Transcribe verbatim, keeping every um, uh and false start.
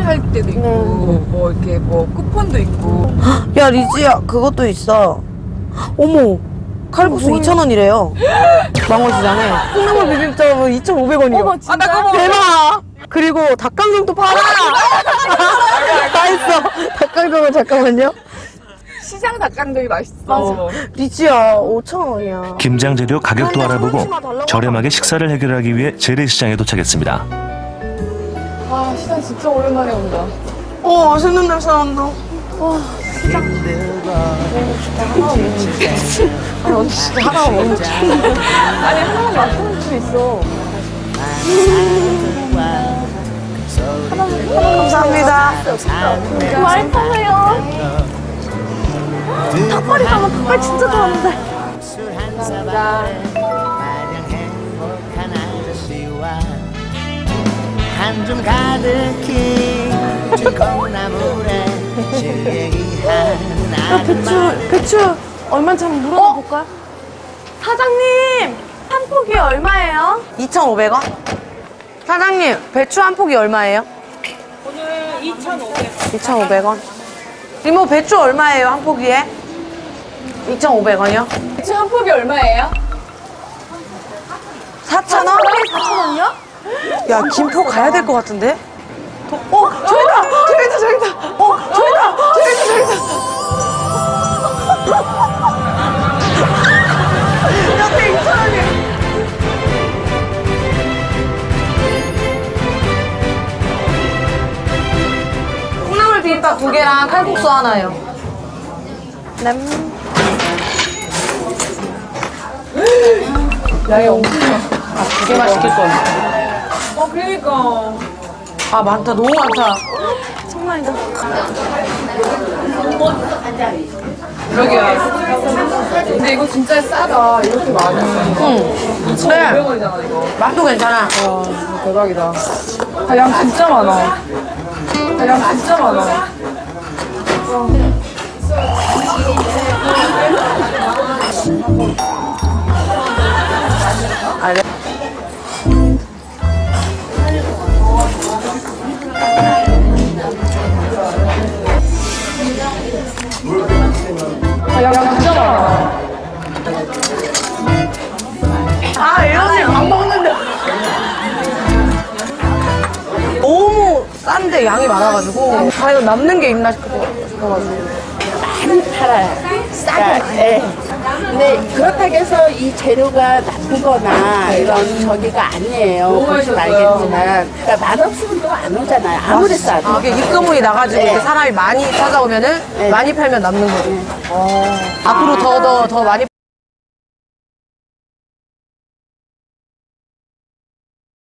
할 때도 있고 음. 뭐 이렇게 뭐 쿠폰도 있고. 야 리지야 그것도 있어. 어머 칼국수 이천 원이래요. 망원시장에 콩나물 비빔밥은 이천오백 원이요. 어머 진짜? 아, 나 그거 먹어. 대박. 그리고 닭강정도 팔아. 다 있어. 닭강정은 잠깐만요. 시장 닭강정이 맛있어. 맞아. 리지야 오천 원이야. 김장 재료 가격도 아니, 알아보고 삼십만 달라고 저렴하게 식사를 해결하기 위해 재래시장에 도착했습니다. 아 시장 진짜 오랜만에 온다. 어 맛있는 냄새 난다. 아니 언니 진짜 하나만 먹는 줄. 아니 하나만 맛보는 수 있어. 감사합니다. 맛있어요. 닭발이 가면 닭발 진짜 좋아하는데. 한줌 가득히 콩나물에 야, 배추, 배추 얼마인지 한번 물어볼까요? 사장님, 한 포기 얼마예요? 이천오백 원? 사장님 배추 한 포기 얼마예요? 오늘 이천오백 원. 이천오백 원. 이모 배추 얼마예요 한 포기에? 이천오백 원이요? 배추 한 포기 얼마예요? 사천 원? 사천 원이요? 야 김포 가야 될 것 같은데? 도, 어 저기다! 저기다 저기다! 어 저기다! 저기다 저기다! 옆에 이천 원이야. 콩나물 비빔밥 두 개랑 칼국수 하나요. 네. 양이 엄청 많아. 두 개만 시킬 거야. 어 그러니까. 아 많다 너무 많다. 정말이다. 그러게요. 근데 이거 진짜 싸다. 이렇게 많이. 응. 이천오백 원이잖아 이거. 맛도 괜찮아. 와 대박이다. 아, 양 진짜 많아. 아, 양 진짜 많아. 아, 네. 아, 양 진짜 많아. 아 이런데 밥 먹는데 너무 싼데 양이 많아가지고 과연 남는 게 있나 싶어- 싶어가지고 팔아요. 싸게. 네. 근데 그렇다고 해서 이 재료가 나쁘거나 이런 저기가 아니에요. 보시면 알겠지만. 그러니까 맛없으면 또 안 오잖아요. 아무리 싸도. 아, 이게 입소문이 나가지고 네. 이렇게 사람이 많이 찾아오면은 네. 많이 팔면 남는 거죠. 앞으로 더 더 더 많이